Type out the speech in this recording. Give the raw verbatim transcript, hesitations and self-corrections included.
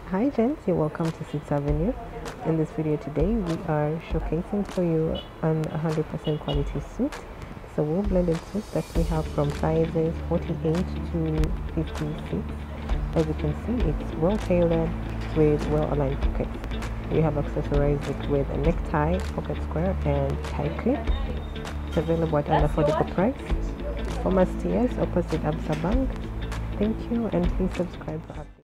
Hi gents, you're welcome to Sixth Avenue. In this video today we are showcasing for you an one hundred percent quality suit. So wool blended suit that we have from sizes forty-eight to fifty-six. As you can see, it's well tailored with well aligned pockets. We have accessorized it with a necktie, pocket square and tie clip. It's available at an affordable price. From us, opposite Absa Bank. Thank you, and please subscribe for updates.